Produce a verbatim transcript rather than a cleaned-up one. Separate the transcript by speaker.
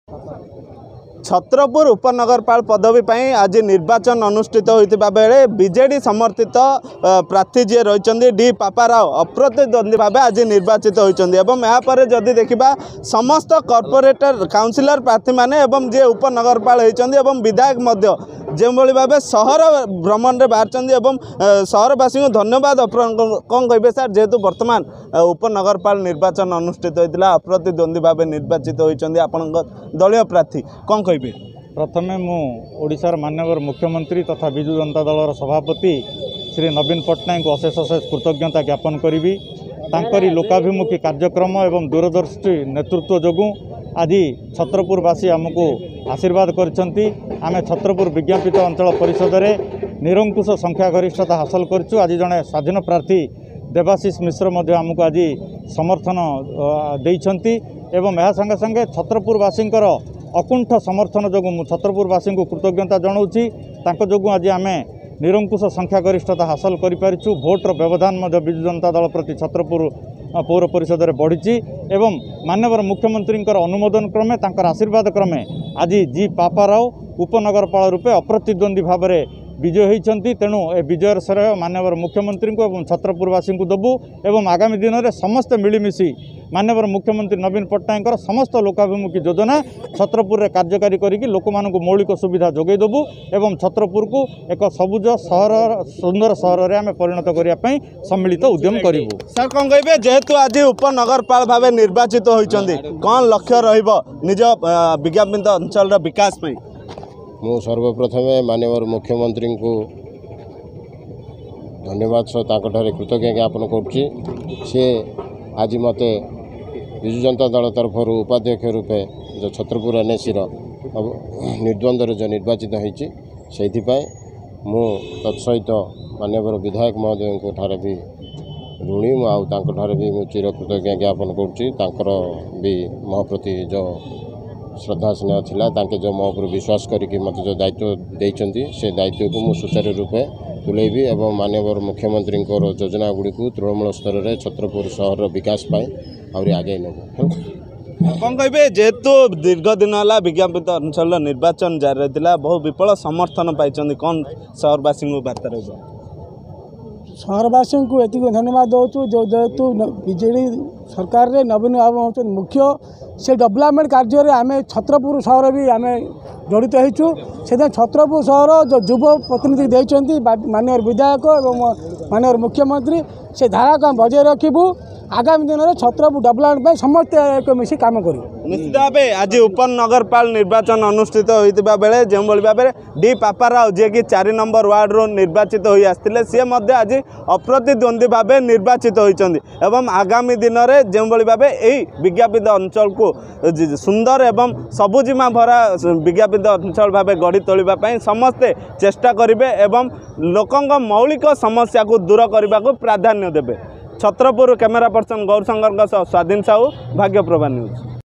Speaker 1: छत्रपुर उपनगरपाल पदवी पर आज निर्वाचन अनुष्ठित होता बेले बीजेडी समर्थित प्रार्थी जी रही डी पापाराव अप्रतिद्वंदी भाव आज निर्वाचित होती जदि देखा समस्त कॉर्पोरेटर काउंसिलर प्रार्थी माने एवं जे उपनगरपाल होती विधायक जो भाव सहर भ्रमण में बाहर सहरवासी को धन्यवाद कौन कहे सर जेहेतु वर्तमान उपनगरपाल निर्वाचन अनुष्ठित होता अप्रतिद्वंदी भाव निर्वाचित होती आपण दलीय प्रार्थी कौन कहे
Speaker 2: प्रथमे मु ओडिशार माननीय मुख्यमंत्री तथा विजु जनता दलर सभापति श्री नवीन पट्टनायक को अशेष अशेष कृतज्ञता ज्ञापन करी तांकरी लोकाभिमुखी कार्यक्रम एवं दूरदर्शी नेतृत्व जोगु आज छत्रपुरवासी आमको आशीर्वाद करछंती आमे छत्रपुर विज्ञापित अंचल परिषद में निरंकुश संख्या गरिष्ठता हासिल करछु। आज जड़े स्वाधीन प्रार्थी देवाशीष मिश्र मध्य आमको आज समर्थन देइछंती एवं यह संगे संगे छत्रपुरवासींकर अकुंठ समर्थन जो छत्रपुरवासी को कृतज्ञता जनाऊँगी जो आज आम निरंकुश संख्या गरिष्ठता हासिल करूँ भोटर व्यवधान विजु जनता दल प्रति छत्रपुर पौर परिषद में बढ़ी एवं माननीय मुख्यमंत्री अनुमोदन क्रमे तांकर आशीर्वाद क्रमे आज जी पापाराव उपनगरपाल रूपे अप्रतिद्वंदी भाव में विजय होती तेणु ए विजयर श्रेय माननीय मुख्यमंत्री को एवं छत्रपुरवासी को देबू एवं आगामी दिन में समस्ते मिलमिशि माननीय मुख्यमंत्री नवीन पट्टनायक समस्त लोकाभिमुखी योजना छत्रपुर में कार्यकारी करी लोक मानक मौलिक सुविधा जोगई देबू एवं छत्रपुर को एक सबुज सहर सुंदर सहर में आम परिणत करने सम्मिलित उद्यम करूँ।
Speaker 1: सर कौन कहे जेहेतु आज उपनगरपाल भाव निर्वाचित होती कौन लक्ष्य रज विज्ञापित अंचल विकास में
Speaker 3: मु सर्वप्रथमे माननीय मुख्यमंत्री को धन्यवाद सह कृतज्ञता ज्ञापन करुच्ची सी आज मते विजु जनता दल तरफ उपाध्यक्ष रूपे जो छत्रपुर एनएसीर निर्द्वंद्व जो निर्वाचित होती से मु तत्सहित माननीय विधायक महोदय को ठारे भी ऋणी मुझे भी मु चिर कृतज्ञता ज्ञापन करुच्ची भी मो प्रति जो श्रद्धा स्नेह थिला तांके जो मो पर विश्वास करके मत जो दायित्व देइचंती से दायित्व को मु सुचारू रूपे तुलेबी एवं माननीय मुख्यमंत्री योजना गुड़ी को तृणमूल स्तर में छत्रपुर सहर विकास आगे आगे नब
Speaker 1: कौन कहे जेहेतु दीर्घ दिन है विज्ञापित अंचल निर्वाचन जारी रही बहु विफल समर्थन पाई कौन सहरवासी को बार्ता रही
Speaker 4: सहरवासी को ये धन्यवाद दौचु जो जेहेतु बीजेडी सरकार रे नवीन बाबू हूँ मुख्य से डेवलपमेंट कार्य आम छत्रपुर सहर भी आम जड़ित होइछु से छत्रपुर सहर जो युव प्रतिनिधि देइचंती माननीय विधायक और माननीय मुख्यमंत्री से धारा को बजाय रखू आगामी दिन में छत्रपुर डेवलपमेंट समस्ते एक मिसी काम करूँ।
Speaker 1: निश्चित भाव आज उपनगरपाल निर्वाचन अनुष्ठित होता बेले जो भाव में डी पापाराव जी कि चार नंबर वार्ड रो निर्वाचित हो आसते सी आज अप्रतिद्वंदी भाव निर्वाचित होती एवं आगामी दिन में जो भाव यही विज्ञापित अंचल को सुंदर एवं सबुजिमा भरा विज्ञापित अंचल भाव गढ़ी तोड़ापी समस्ते चेष्टा करेंगे एवं लोकों मौलिक समस्या को दूर करने को प्राधान्य देवे। छत्रपुर कैमेरा पर्सन गौरशंकर स्वाधीन साहू भाग्यप्रभा न्यूज।